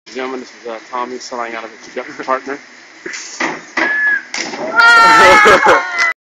Gentlemen, this is Tommy selling out of his partner.